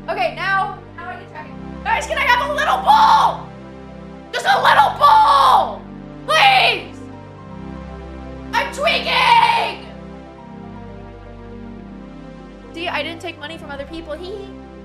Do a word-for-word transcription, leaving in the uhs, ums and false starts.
Okay, now, now I can check it. Guys, can I have a little bowl? Just a little bowl! Please! I'm tweaking! See, I didn't take money from other people. Hee hee.